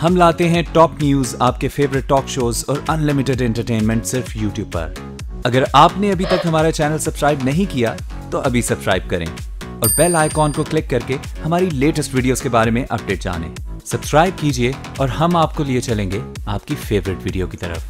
हम लाते हैं टॉप न्यूज, आपके फेवरेट टॉक शोज और अनलिमिटेड एंटरटेनमेंट सिर्फ यूट्यूब पर। अगर आपने अभी तक हमारा चैनल सब्सक्राइब नहीं किया तो अभी सब्सक्राइब करें और बेल आइकॉन को क्लिक करके हमारी लेटेस्ट वीडियोस के बारे में अपडेट जानें। सब्सक्राइब कीजिए और हम आपको लिए चलेंगे आपकी फेवरेट वीडियो की तरफ।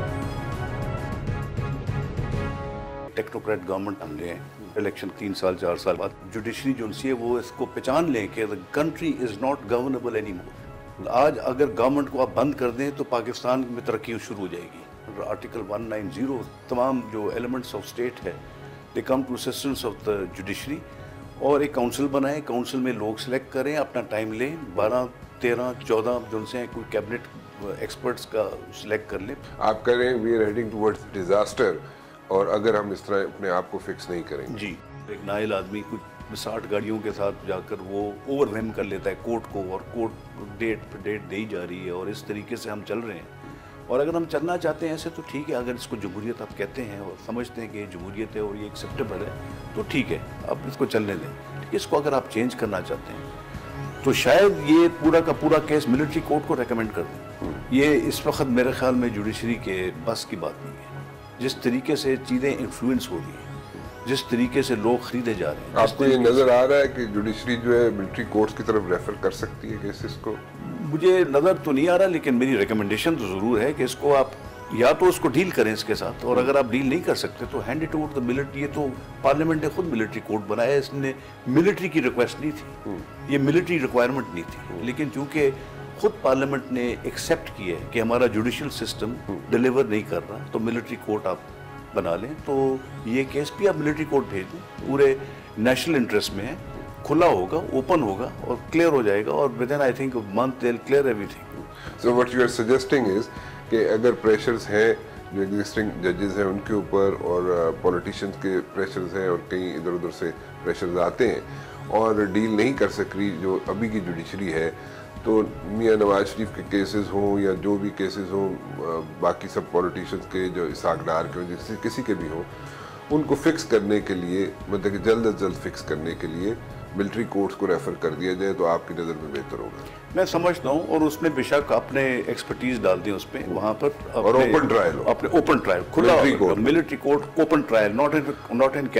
टेक्नोक्रेट गवर्नमेंट हमने इलेक्शन 3 साल 4 साल बाद जुडिशरी जो है वो इसको पहचान लें कि the country is not governable any more. आज अगर गवर्नमेंट को आप बंद कर दें तो पाकिस्तान में तरक्की शुरू हो जाएगी। आर्टिकल 190 तमाम जो एलिमेंट्स ऑफ स्टेट है they come to assistance of the judiciary और एक काउंसिल बनाएं, काउंसिल में लोग सेलेक्ट करें, अपना टाइम लें, 12, 13, 14 जो से कोई कैबिनेट एक्सपर्ट्स का सिलेक्ट कर लें। आप करें we are heading towards disaster और अगर हम इस तरह अपने आप को फिक्स नहीं करेंगे जी, एक नाइल आदमी कुछ 60 गाड़ियों के साथ जाकर वो ओवरवेम कर लेता है कोर्ट को और कोर्ट डेट पे डेट दी जा रही है और इस तरीके से हम चल रहे हैं। और अगर हम चलना चाहते हैं ऐसे तो ठीक है, अगर इसको जमहूरियत आप कहते हैं और समझते हैं कि ये जमहूरियत है और ये एक्सेप्टेबल है तो ठीक है, आप इसको चलने दें। ठीक है, इसको अगर आप चेंज करना चाहते हैं तो शायद ये पूरा का पूरा केस मिलिट्री कोर्ट को रेकमेंड कर दें। ये इस वक्त मेरे ख्याल में जुडिशरी के बस की बात नहीं है। जिस तरीके से चीज़ें इन्फ्लुएंस हो रही हैं, जिस तरीके से लोग खरीदे जा रहे हैं, आपको ये नजर आ रहा है कि जुडिशरी जो है मिलिट्री कोर्ट्स की तरफ रेफर कर सकती है केसेस को? मुझे नज़र तो नहीं आ रहा, लेकिन मेरी रिकमेंडेशन तो ज़रूर है कि इसको आप या तो उसको डील करें इसके साथ, और अगर आप डील नहीं कर सकते तो hand it over the military. ये तो पार्लियामेंट ने खुद मिलिट्री कोर्ट बनाया, इसने मिलिट्री की रिक्वेस्ट नहीं थी, ये मिलिट्री रिक्वायरमेंट नहीं थी, लेकिन चूंकि खुद पार्लियामेंट ने एक्सेप्ट किया है कि हमारा जुडिशियल सिस्टम डिलीवर नहीं कर रहा तो मिलिट्री कोर्ट आप बना लें। तो ये केस भी आप मिलिट्री कोर्ट भेज दें, पूरे नेशनल इंटरेस्ट में है, खुला होगा, ओपन होगा और क्लियर हो जाएगा और within I think month they will clear everything. So what you are suggesting is कि अगर प्रेशर्स हैं जो एग्जिस्टिंग जजेस हैं उनके ऊपर और पॉलिटिशियंस के प्रेशर्स हैं और कहीं इधर उधर से प्रेशर्स आते हैं और डील नहीं कर सक रही जो अभी की जुडिशरी है, तो मियां नवाज शरीफ के केसेस हों या जो भी केसेस हों, बाकी सब पॉलिटिशियंस के जो इसाक डार के हों, किसी के भी हों, उनको फिक्स करने के लिए, मतलब कि जल्द अज जल्द फिक्स करने के लिए मिलिट्री कोर्ट्स को रेफर कर दिया जाए तो आपकी नज़र में बेहतर होगा। मैं समझता हूँ, और उसमें बेशक अपने एक्सपर्टीज डाल दें उसमें, वहाँ पर और ओपन ट्रायल, अपने ओपन ट्रायल खुला military court open trial, not in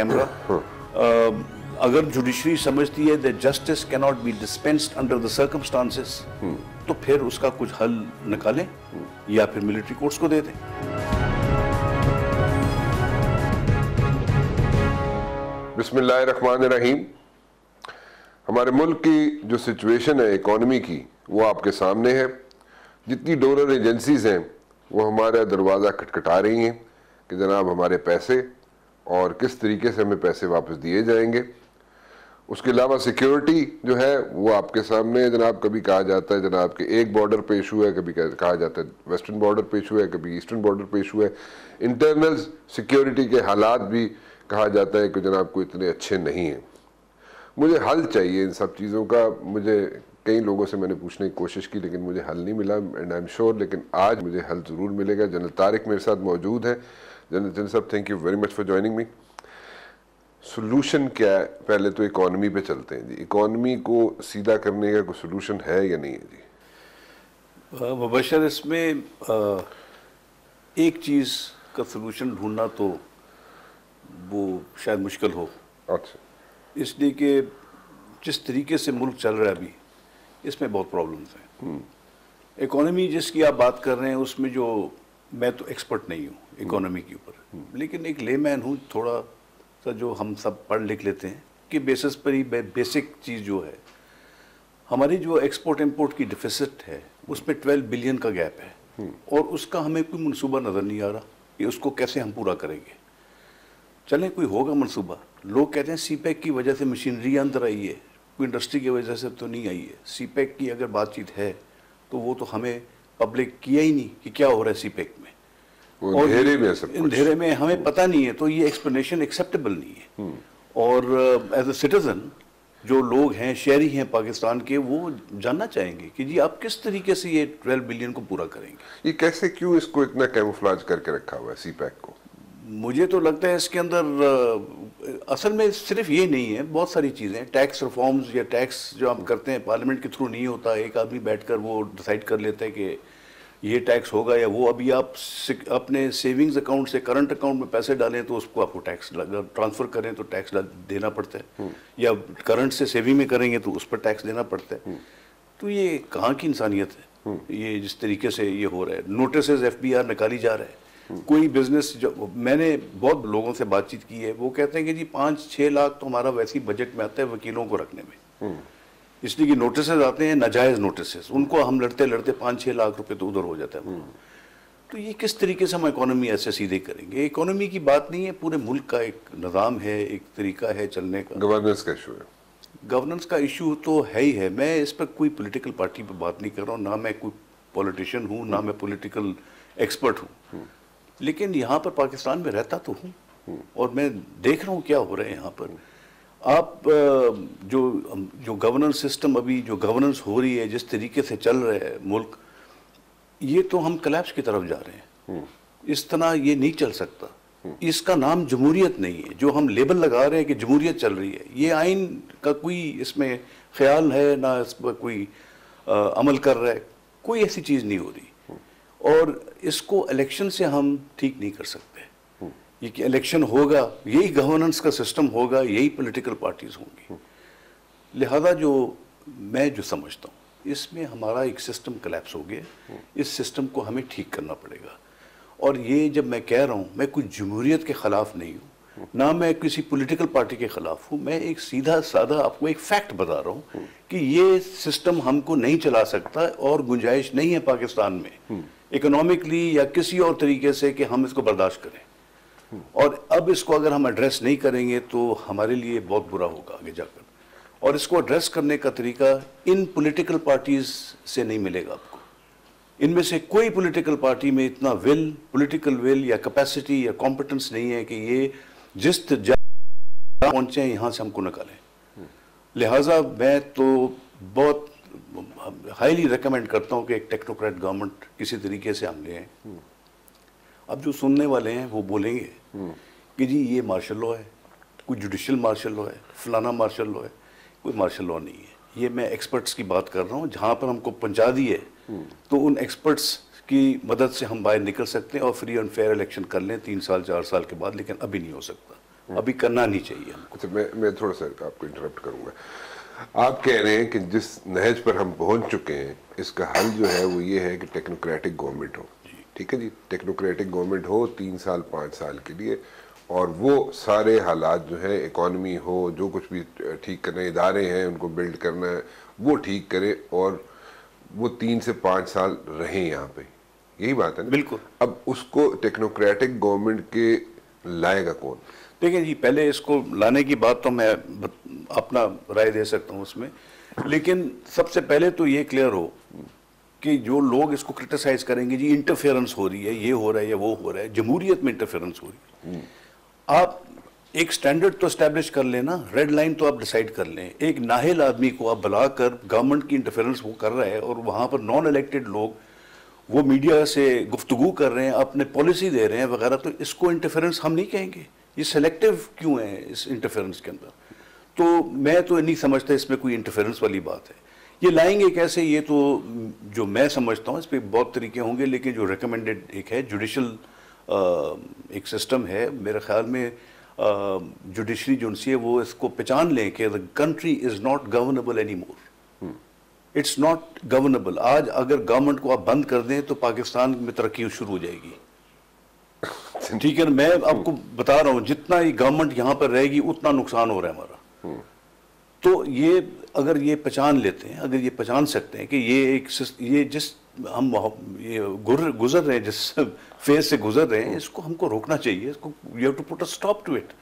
camera. अगर जुडिशरी समझती है that justice cannot be dispensed under the circumstances, तो फिर उसका कुछ हल निकालें या फिर मिलिट्री कोर्ट्स को दे दें। बिस्मिल्लाहिर्रहमानिर्रहीम। हमारे मुल्क की जो सिचुएशन है इकोनॉमी की, वो आपके सामने है। जितनी डोनर एजेंसीज हैं वो हमारा दरवाज़ा खटखटा रही हैं कि जनाब हमारे पैसे और किस तरीके से हमें पैसे वापस दिए जाएंगे। उसके अलावा सिक्योरिटी जो है वो आपके सामने है जनाब। कभी कहा जाता है जनाब कि एक बॉर्डर पे इशू है, कभी कहा जाता है वेस्टर्न बॉर्डर पे इशू है, कभी ईस्टर्न बॉर्डर पे इशू है। इंटरनल सिक्योरिटी के हालात भी कहा जाता है कि जनाब को इतने अच्छे नहीं हैं। मुझे हल चाहिए इन सब चीज़ों का। मुझे कई लोगों से मैंने पूछने की कोशिश की लेकिन मुझे हल नहीं मिला, एंड आई एम श्योर लेकिन आज मुझे हल ज़रूर मिलेगा। जनरल तारिक मेरे साथ मौजूद है। जनरल साहब, thank you very much for joining me. Solution क्या है? पहले तो इकॉनमी पे चलते हैं जी। इकॉनमी को सीधा करने का कोई सोल्यूशन है या नहीं है जी? मुबशर, इसमें एक चीज़ का सोल्यूशन ढूंढना तो वो शायद मुश्किल हो। अच्छा। इसलिए कि जिस तरीके से मुल्क चल रहा है अभी, इसमें बहुत प्रॉब्लम्स हैं। इकॉनमी जिसकी आप बात कर रहे हैं उसमें जो, मैं तो एक्सपर्ट नहीं हूँ इकॉनमी के ऊपर, लेकिन एक लेमैन हूँ, थोड़ा जो हम सब पढ़ लिख लेते हैं कि बेसिस पर ही बेसिक चीज़ जो है, हमारी जो एक्सपोर्ट इंपोर्ट की डिफिसिट है उसमें 12 बिलियन का गैप है और उसका हमें कोई मंसूबा नज़र नहीं आ रहा कि उसको कैसे हम पूरा करेंगे। चलें, कोई होगा मंसूबा। लोग कहते हैं सीपैक की वजह से मशीनरी अंदर आई है, कोई इंडस्ट्री की वजह से तो नहीं आई है। सीपैक की अगर बातचीत है तो वो तो हमें पब्लिक किया ही नहीं कि क्या हो रहा है सीपैक में, और अंधेरे में हमें पता नहीं है, तो ये एक्सप्लेनेशन एक्सेप्टेबल नहीं है। और एज अ सिटीजन जो लोग हैं, शहरी हैं पाकिस्तान के, वो जानना चाहेंगे कि जी आप किस तरीके से ये 12 बिलियन को पूरा करेंगे। ये कैसे, क्यों इसको इतना कैमोफ्लेज करके रखा हुआ है सीपैक को? मुझे तो लगता है इसके अंदर असल में सिर्फ ये नहीं है, बहुत सारी चीज़ें, टैक्स रिफॉर्म्स या टैक्स जो हम करते हैं पार्लियामेंट के थ्रू नहीं होता, एक आदमी बैठकर वो डिसाइड कर लेता है कि ये टैक्स होगा या वो। अभी आप अपने सेविंग्स अकाउंट से करंट अकाउंट में पैसे डालें तो उसको आपको टैक्स ट्रांसफ़र करें तो टैक्स देना पड़ता है, या करंट से सेविंग में करेंगे तो उस पर टैक्स देना पड़ता है। तो ये कहाँ की इंसानियत है? ये जिस तरीके से ये हो रहा है, नोटिस FBR निकाली जा रहा है। कोई बिजनेस, जो मैंने बहुत लोगों से बातचीत की है, वो कहते हैं कि जी 5-6 लाख तो हमारा वैसे ही बजट में आता है वकीलों को रखने में, इसलिए कि नोटिस आते हैं नाजायज़ नोटिस, उनको हम लड़ते लड़ते 5-6 लाख रुपए तो उधर हो जाता है। तो ये किस तरीके से हम इकोनॉमी ऐसे सीधे करेंगे? इकोनॉमी की बात नहीं है, पूरे मुल्क का एक निज़ाम है, एक तरीका है चलने का। गवर्नेंस का इशू है, गवर्नेंस का इशू तो है ही है। मैं इस पर कोई पॉलिटिकल पार्टी पर बात नहीं कर रहा हूँ, ना मैं कोई पॉलिटिशियन हूँ, ना मैं पॉलिटिकल एक्सपर्ट हूँ, लेकिन यहाँ पर पाकिस्तान में रहता तो हूँ और मैं देख रहा हूँ क्या हो रहा है यहाँ पर। आप जो गवर्नेंस सिस्टम, अभी जो गवर्नेंस हो रही है, जिस तरीके से चल रहा है मुल्क, ये तो हम कोलैप्स की तरफ जा रहे हैं। इस तरह ये नहीं चल सकता। इसका नाम जमहूरियत नहीं है, जो हम लेबल लगा रहे हैं कि जमहूरियत चल रही है, ये आइन का कोई इसमें ख्याल है ना, इस पर कोई अमल कर रहा है, कोई ऐसी चीज़ नहीं हो रही। और इसको इलेक्शन से हम ठीक नहीं कर सकते। ये कि इलेक्शन होगा, यही गवर्नेंस का सिस्टम होगा, यही पॉलिटिकल पार्टीज होंगी। लिहाजा जो मैं जो समझता हूँ, इसमें हमारा एक सिस्टम कोलैप्स हो गया, इस सिस्टम को हमें ठीक करना पड़ेगा। और ये जब मैं कह रहा हूँ, मैं कुछ जमहूरियत के ख़िलाफ़ नहीं हूँ, ना मैं किसी पॉलिटिकल पार्टी के ख़िलाफ़ हूँ, मैं एक सीधा साधा आपको एक फैक्ट बता रहा हूँ कि ये सिस्टम हमको नहीं चला सकता और गुंजाइश नहीं है पाकिस्तान में इकोनॉमिकली या किसी और तरीके से कि हम इसको बर्दाश्त करें। और अब इसको अगर हम एड्रेस नहीं करेंगे तो हमारे लिए बहुत बुरा होगा आगे जाकर। और इसको एड्रेस करने का तरीका इन पॉलिटिकल पार्टीज से नहीं मिलेगा आपको। इनमें से कोई पॉलिटिकल पार्टी में इतना पॉलिटिकल विल या कैपेसिटी या कॉम्पिटेंस नहीं है कि ये जिस जगह पहुंचे हैं यहाँ से हमको निकालें। लिहाजा मैं तो बहुत हाईली रिकमेंड करता हूँ कि एक टेक्नोक्रेट गवर्नमेंट किसी तरीके से हम ले आए। अब जो सुनने वाले हैं वो बोलेंगे कि जी ये मार्शल लॉ है, कोई जुडिशल मार्शल लॉ है, फलाना मार्शल लॉ है। कोई मार्शल लॉ नहीं है। ये मैं एक्सपर्ट्स की बात कर रहा हूँ, जहाँ पर हमको पहुँचा दी है तो उन एक्सपर्ट्स की मदद से हम बाहर निकल सकते हैं और फ्री एंड फेयर इलेक्शन कर लें 3 साल 4 साल के बाद। लेकिन अभी नहीं हो सकता, अभी करना नहीं चाहिए हमको। अच्छा, मैं थोड़ा सा आपको इंटरप्ट करूँगा। आप कह रहे हैं कि जिस नहज पर हम पहुँच चुके हैं, इसका हल जो है वो ये है कि टेक्नोक्रेटिक गवर्नमेंट हो। ठीक है जी, टेक्नोक्रेटिक गवर्नमेंट हो 3 साल 5 साल के लिए, और वो सारे हालात जो है, इकॉनमी हो, जो कुछ भी ठीक करने इदारे हैं उनको बिल्ड करना है, वो ठीक करे और वो 3 से 5 साल रहें यहाँ पे। यही बात है ना? बिल्कुल। अब उसको टेक्नोक्रेटिक गवर्नमेंट के लाएगा कौन? देखिए जी, पहले इसको लाने की बात तो मैं अपना राय दे सकता हूँ उसमें, लेकिन सबसे पहले तो ये क्लियर हो कि जो लोग इसको क्रिटिसाइज करेंगे जी इंटरफेरेंस हो रही है, ये हो रहा है या वो हो रहा है, जमहूरियत में इंटरफेरेंस हो रही है। आप एक स्टैंडर्ड तो एस्टैब्लिश कर लेना, रेड लाइन तो आप डिसाइड कर लें। एक नाहिल आदमी को आप बुलाकर गवर्नमेंट की इंटरफेरेंस वो कर रहा है और वहाँ पर नॉन इलेक्टेड लोग वो मीडिया से गुफ्तगू कर रहे हैं, अपने पॉलिसी दे रहे हैं वगैरह, तो इसको इंटरफेरेंस हम नहीं कहेंगे। ये सेलेक्टिव क्यों है इस इंटरफेरेंस के अंदर? तो मैं तो नहीं समझता इसमें कोई इंटरफेरेंस वाली बात है। ये लाएंगे कैसे, ये तो जो मैं समझता हूँ इस पर बहुत तरीके होंगे, लेकिन जो रिकमेंडेड एक है जुडिशल एक सिस्टम है, मेरे ख्याल में जुडिशरी जो है वो इसको पहचान लें कि the country is not governable any more, it's not governable. आज अगर गवर्नमेंट को आप बंद कर दें तो पाकिस्तान में तरक्की शुरू हो जाएगी। ठीक है, मैं आपको बता रहा हूँ, जितना ये गवर्नमेंट यहाँ पर रहेगी उतना नुकसान हो रहा है हमारा। तो ये अगर ये पहचान लेते हैं, अगर ये पहचान सकते हैं कि ये जिस हम ये गुजर रहे हैं, जिस फेज से गुजर रहे हैं, इसको हमको रोकना चाहिए, इसको you have to put a stop to it.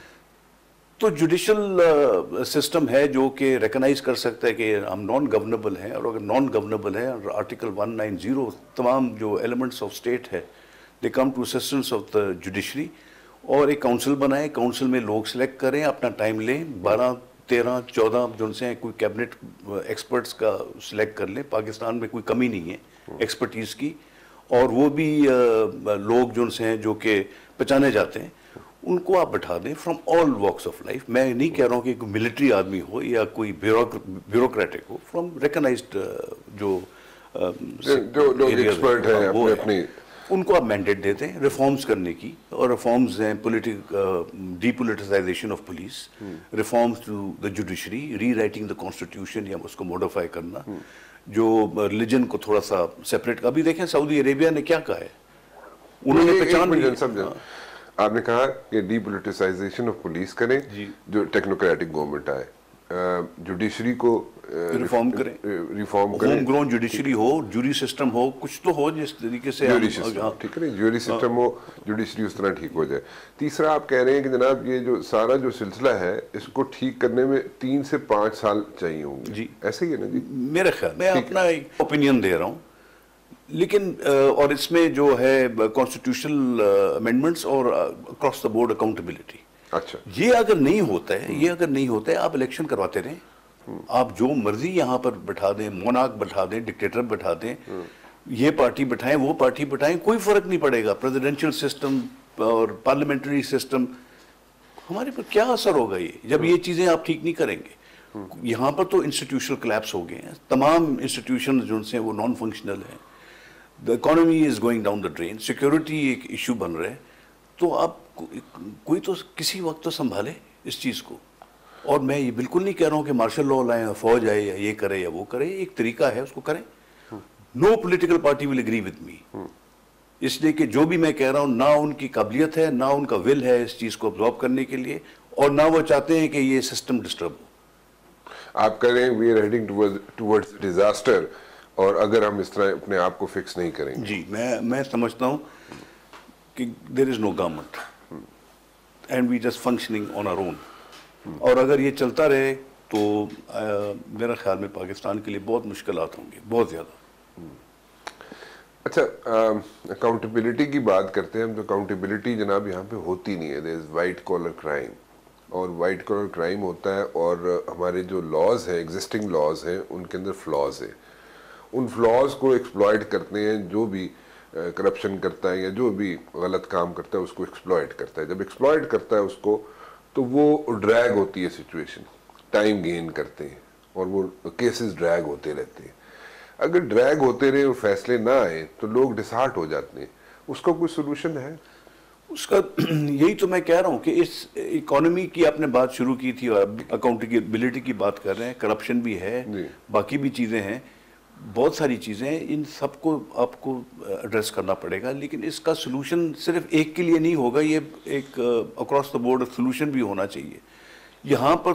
तो जुडिशल सिस्टम है जो कि रिकॉग्नाइज कर सकता है कि हम नॉन गवर्नेबल हैं, और अगर नॉन गवर्नेबल है, आर्टिकल 190 तमाम जो एलिमेंट्स ऑफ स्टेट है they come to assistance of the judiciary, और एक काउंसिल बनाए, काउंसिल में लोग सेलेक्ट करें, अपना टाइम लें, 12, 13, 14 जो उनसे कोई कैबिनेट एक्सपर्ट्स का सिलेक्ट कर लें। पाकिस्तान में कोई कमी नहीं है एक्सपर्टीज़ की, और वो भी लोग जो उनसे हैं जो कि पहचाने जाते हैं, उनको आप बैठा दें from all walks of life. मैं नहीं कह रहा हूँ कि कोई मिलिट्री आदमी हो या कोई ब्यूरोक्रेटिक हो, फ्रॉम रिकॉग्नाइज्ड जो लोग एक्सपर्ट हैं अपने उनको आप मैंडेट देते हैं रिफॉर्म्स करने की। और रिफॉर्म्स हैं depoliticization of police, reforms to the judiciary, rewriting the constitution या उसको मॉडिफाई करना, जो रिलीजन को थोड़ा सा सेपरेट। अभी देखें सऊदी अरेबिया ने क्या कहा है, उन्होंने पहचान। आपने कहा कि डीपोलिटिसाइजेशन ऑफ पुलिस करें, जो टेक्नोक्रेटिक गवर्नमेंट आए, जुडिशरी को रिफॉर्म करें, होम ग्रोन जुडिशरी हो, जूरी सिस्टम हो, कुछ तो हो जिस तरीके से ठीक है, जूरी सिस्टम हो, जुडिशरी उस तरह ठीक हो जाए। तीसरा आप कह रहे हैं कि जनाब ये जो सारा जो सिलसिला है इसको ठीक करने में 3 से 5 साल चाहिए होंगे जी, ऐसे ही है ना जी? मेरे ख्याल मैं अपना एक ओपिनियन दे रहा हूँ, लेकिन और इसमें जो है कॉन्स्टिट्यूशनल अमेंडमेंट्स और अक्रॉस द बोर्ड अकाउंटेबिलिटी। अच्छा, ये अगर नहीं होता है, आप इलेक्शन करवाते रहें, आप जो मर्जी यहाँ पर बैठा दें, मोनार्क बैठा दें, डिक्टेटर बैठा दें, ये पार्टी बैठाएं, वो पार्टी बैठाएं, कोई फर्क नहीं पड़ेगा। प्रेसिडेंशियल सिस्टम और पार्लियामेंट्री सिस्टम, हमारे पर क्या असर होगा ये जब ये चीजें आप ठीक नहीं करेंगे। यहाँ पर तो इंस्टीट्यूशनल कोलैप्स हो गए हैं, तमाम इंस्टीट्यूशन जो हैं वो नॉन फंक्शनल हैं, the economy is going down the drain, security एक इशू बन रहा है। तो आप कोई तो किसी वक्त तो संभाले इस चीज को। और मैं ये बिल्कुल नहीं कह रहा हूँ कि मार्शल लॉ लाए, फौज आए, या ये करे या वो करे, एक तरीका है, उसको करें। No political party will agree with me, इसलिए कि जो भी मैं कह रहा हूँ ना उनकी काबिलियत है, ना उनका विल है इस चीज को अब्जॉर्ब करने के लिए, और ना वो चाहते हैं कि ये सिस्टम डिस्टर्ब हो। आप कह रहे हैं we are heading towards disaster, और अगर हम इस तरह अपने आप को फिक्स नहीं करेंगे। जी, मैं समझता हूँ कि there is no government and we just functioning on our own. और अगर ये चलता रहे तो मेरा ख्याल में पाकिस्तान के लिए बहुत मुश्किलात होंगी, बहुत ज़्यादा। अच्छा, अकाउंटेबिलिटी की बात करते हैं हम, तो अकाउंटेबिलिटी जनाब यहाँ पे होती नहीं है। There is white collar crime, और वाइट कॉलर क्राइम होता है, और हमारे जो लॉज हैं, एग्जिस्टिंग लॉज हैं, उनके अंदर फ्लॉज है। उन फ्लॉज को एक्सप्लॉयट करते हैं, जो भी करप्शन करता है या जो भी गलत काम करता है उसको एक्सप्लॉयट करता है। जब एक्सप्लॉयट करता है उसको, तो वो ड्रैग होती है सिचुएशन, टाइम गेन करते हैं, और वो केसेस ड्रैग होते रहते हैं। अगर ड्रैग होते रहे और फैसले ना आए तो लोग डिसहार्ट हो जाते हैं। उसका कोई सोल्यूशन है? उसका यही तो मैं कह रहा हूँ कि इस इकोनॉमी की आपने बात शुरू की थी और अकाउंटेबिलिटी की बात कर रहे हैं, करप्शन भी है, बाकी भी चीज़ें हैं, बहुत सारी चीज़ें हैं, इन सबको आपको एड्रेस करना पड़ेगा। लेकिन इसका सोल्यूशन सिर्फ एक के लिए नहीं होगा, ये एक अक्रॉस द बोर्ड सोल्यूशन भी होना चाहिए। यहाँ पर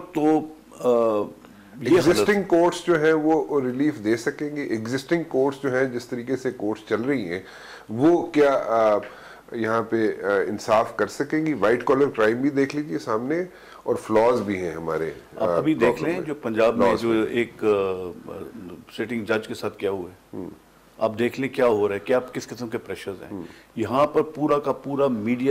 तो एग्जिस्टिंग कोर्ट्स जो है वो रिलीफ दे सकेंगे? एग्जिस्टिंग कोर्ट्स जो है, जिस तरीके से कोर्ट्स चल रही हैं, वो क्या यहाँ पे इंसाफ कर सकेंगी? वाइट कॉलर क्राइम भी देख लीजिए सामने, और फ्लॉज भी हैं हमारे। आप अभी देख लें जो पंजाब में जो एक सिटिंग जज के साथ क्या हुआ है, आप देख लें क्या हो रहा है, क्या किस किस्म के प्रेशर्स हैं। यहाँ पर पूरा का पूरा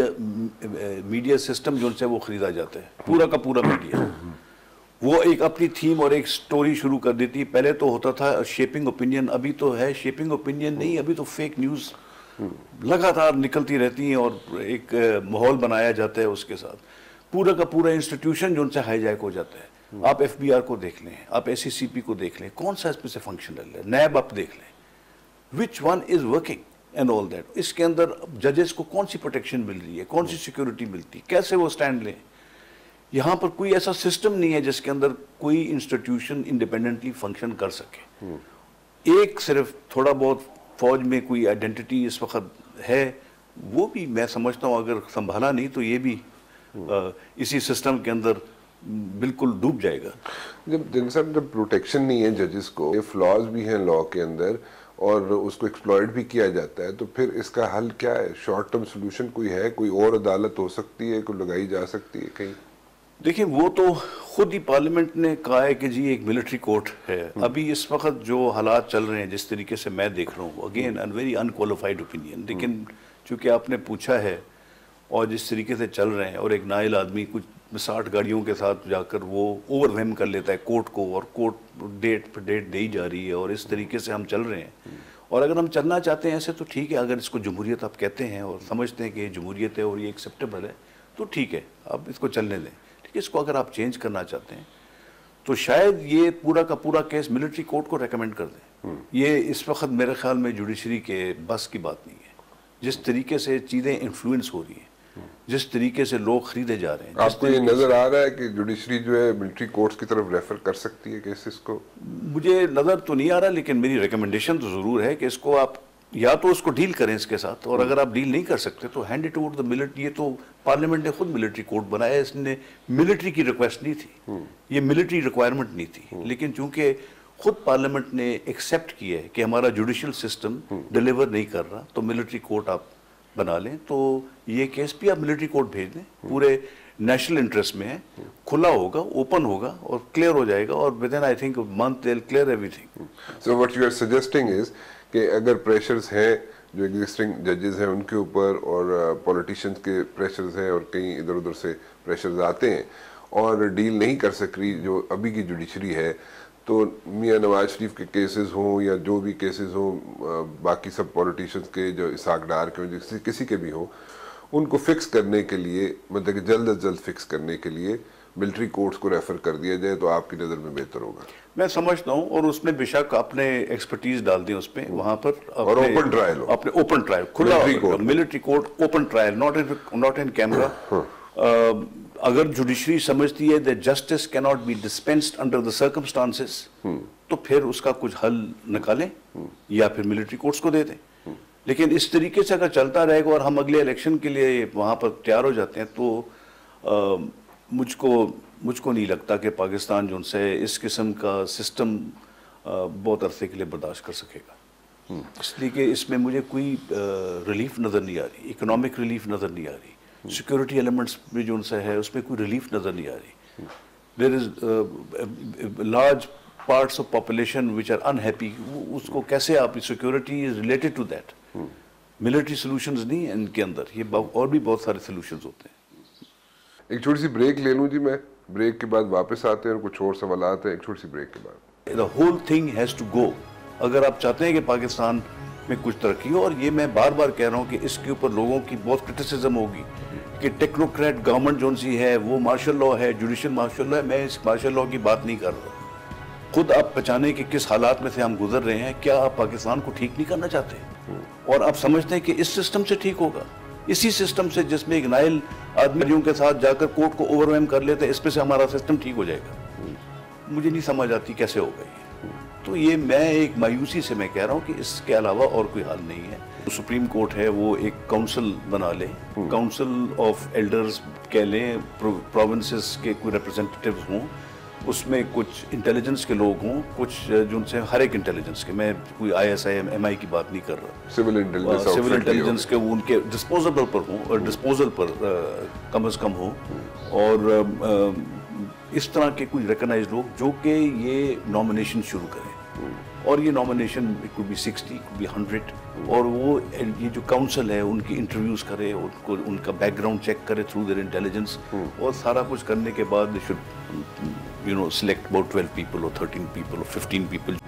मीडिया सिस्टम जो है वो खरीदा जाता है, पूरा का पूरा मीडिया। वो एक अपनी थीम और एक स्टोरी शुरू कर देती है। पहले तो होता था शेपिंग ओपिनियन, अभी तो है शेपिंग ओपिनियन नहीं, अभी तो फेक न्यूज़ लगातार निकलती रहती हैं और एक माहौल बनाया जाता है उसके साथ। पूरा का पूरा इंस्टीट्यूशन जो उनसे हाईजैक हो जाता है। आप एफबीआर को देख लें, आप एससीसीपी को देख लें, कौन सा इसमें से फंक्शनल है, नैब आप देख लें, which one is working and all that. इसके अंदर जजेस को कौन सी प्रोटेक्शन मिल रही है, कौन सी सिक्योरिटी मिलती है, कैसे वो स्टैंड लें। यहाँ पर कोई ऐसा सिस्टम नहीं है जिसके अंदर कोई इंस्टीट्यूशन इंडिपेंडेंटली फंक्शन कर सके। एक सिर्फ थोड़ा बहुत फौज में कोई आइडेंटिटी इस वक्त है, वो भी मैं समझता हूँ अगर संभाला नहीं तो ये भी इसी सिस्टम के अंदर बिल्कुल डूब जाएगा। जब प्रोटेक्शन नहीं है जजेस को, ये फ्लॉज भी हैं लॉ के अंदर और उसको एक्सप्लॉइट भी किया जाता है, तो फिर इसका हल क्या है? शॉर्ट टर्म सोल्यूशन कोई है? कोई और अदालत हो सकती है, कोई लगाई जा सकती है कहीं? देखिए, वो तो खुद ही पार्लियामेंट ने कहा है कि जी एक मिलिट्री कोर्ट है। अभी इस वक्त जो हालात चल रहे हैं, जिस तरीके से मैं देख रहा हूँ, अगेन वेरी अनक्वालिफाइड ओपिनियन, लेकिन चूंकि आपने पूछा है और जिस तरीके से चल रहे हैं, और एक नाइल आदमी कुछ 60 गाड़ियों के साथ जाकर वो ओवरवेम कर लेता है कोर्ट को, और कोर्ट डेट पर डेट दे ही जा रही है, और इस तरीके से हम चल रहे हैं। और अगर हम चलना चाहते हैं ऐसे तो ठीक है, अगर इसको जमहूरियत आप कहते हैं और समझते हैं कि ये जमहूरियत है और ये एक्सेप्टेबल है, तो ठीक है, आप इसको चलने दें। ठीक है, इसको अगर आप चेंज करना चाहते हैं तो शायद ये पूरा का पूरा केस मिलिट्री कोर्ट को रेकमेंड कर दें। ये इस वक्त मेरे ख्याल में जुडिशरी के बस की बात नहीं है। जिस तरीके से चीज़ें इन्फ्लुएंस हो रही हैं, जिस तरीके से लोग खरीदे जा रहे हैं, आपको ये नजर आ रहा है कि जुडिशरी जो है मिलिट्री कोर्ट्स की तरफ रेफर कर सकती है केसेस को? मुझे नज़र तो नहीं आ रहा, लेकिन मेरी रिकमेंडेशन तो ज़रूर है कि इसको आप या तो उसको डील करें इसके साथ, और अगर आप डील नहीं कर सकते तो hand it over the military. ये तो पार्लियामेंट ने खुद मिलिट्री कोर्ट बनाया, इसने मिलिट्री की रिक्वेस्ट नहीं थी, ये मिलिट्री रिक्वायरमेंट नहीं थी। लेकिन चूंकि खुद पार्लियामेंट ने एक्सेप्ट किया है कि हमारा जुडिशियल सिस्टम डिलीवर नहीं कर रहा, तो मिलिट्री कोर्ट आप बना लें। तो ये केस भी आप मिलिट्री कोर्ट भेज दें, पूरे नेशनल इंटरेस्ट में है, खुला होगा, ओपन होगा और क्लियर हो जाएगा, और within I think month they will clear everything. So what you are suggesting is कि अगर प्रेशर्स हैं जो एग्जिस्टिंग जजेस हैं उनके ऊपर, और पॉलिटिशियंस के प्रेशर्स हैं, और कहीं इधर उधर से प्रेशर्स आते हैं और डील नहीं कर सक रही जो अभी की जुडिशरी है, तो मियां नवाज शरीफ के केसेस हों या जो भी केसेस हों, बाकी सब पॉलिटिशियंस के जो इसाक डार के हों, किसी के भी हों, उनको फिक्स करने के लिए, मतलब कि जल्द अज जल्द फिक्स करने के लिए मिलिट्री कोर्ट्स को रेफर कर दिया जाए, तो आपकी नज़र में बेहतर होगा? मैं समझता हूँ, और उसमें बेशक अपने एक्सपर्टीज डाल दें उस पर, वहाँ पर और ओपन ट्रायल हो, अपने ओपन ट्रायल खुला, military court open trial, not in camera. अगर जुडिशरी समझती है that justice can not be dispensed under the circumstances, तो फिर उसका कुछ हल निकालें या फिर मिलिट्री कोर्ट्स को दे दें। लेकिन इस तरीके से अगर चलता रहेगा और हम अगले इलेक्शन के लिए वहाँ पर तैयार हो जाते हैं, तो मुझको नहीं लगता कि पाकिस्तान जो उनसे इस किस्म का सिस्टम बहुत अरसे के लिए बर्दाश्त कर सकेगा। इसलिए कि इसमें मुझे कोई रिलीफ नज़र नहीं आ रही, इकोनॉमिक रिलीफ नज़र नहीं आ रही, सिक्योरिटी एलिमेंट्स में जो उनसे है उसमें कोई रिलीफ नज़र नहीं आ रही। There is large parts of population which are unhappy, उसको कैसे आप, security is related to that, military solutions नहीं है इनके अंदर, ये और भी बहुत सारे सॉल्यूशंस होते हैं। एक छोटी सी ब्रेक ले लूँ जी, मैं ब्रेक के बाद वापस आते हैं और कुछ और सवाल आते हैं एक छोटी सी ब्रेक के बाद। The whole thing has to go. अगर आप चाहते हैं कि पाकिस्तान में कुछ तरक्की हो, और ये मैं बार बार कह रहा हूँ कि इसके ऊपर लोगों की बहुत क्रिटिसिज्म होगी कि टेक्नोक्रेट गवर्नमेंट जो सी है वो मार्शल लॉ है, जुडिशियल मार्शल लॉ है। मैं इस मार्शल लॉ की बात नहीं कर रहा। खुद आप पहचाने कि किस हालात में से हम गुजर रहे हैं। क्या आप पाकिस्तान को ठीक नहीं करना चाहते, और आप समझते हैं कि इस सिस्टम से ठीक होगा, इसी सिस्टम से जिसमें एक नाइल आदमियों के साथ जाकर कोर्ट को ओवरवेम कर लेते हैं, इस पे से हमारा सिस्टम ठीक हो जाएगा? मुझे नहीं समझ आती कैसे होगा ये। तो ये मैं एक मायूसी से मैं कह रहा हूँ कि इसके अलावा और कोई हल नहीं है। तो सुप्रीम कोर्ट है वो एक काउंसिल बना ले, काउंसिल ऑफ एल्डर्स कह लें, प्रोविंसेस के कोई रिप्रेजेंटेटिव्स हों, उसमें कुछ इंटेलिजेंस के लोग हों, कुछ जो उनसे हर एक इंटेलिजेंस के, मैं कोई ISI MI की बात नहीं कर रहा, सिविल इंटेलिजेंस के वो उनके डिस्पोजल पर हों, और डिस्पोजल पर कम से कम हो, और इस तरह के कुछ रिकॉग्नाइज्ड लोग जो कि ये नॉमिनेशन शुरू करें, और ये nomination it could be 60, it could be 100, और वो ये जो काउंसिल है उनकी इंटरव्यूज करे, उनको उनका बैकग्राउंड चेक करे थ्रू देयर इंटेलिजेंस, और सारा कुछ करने के बाद they should select about 12 people or 13 people or 15 people।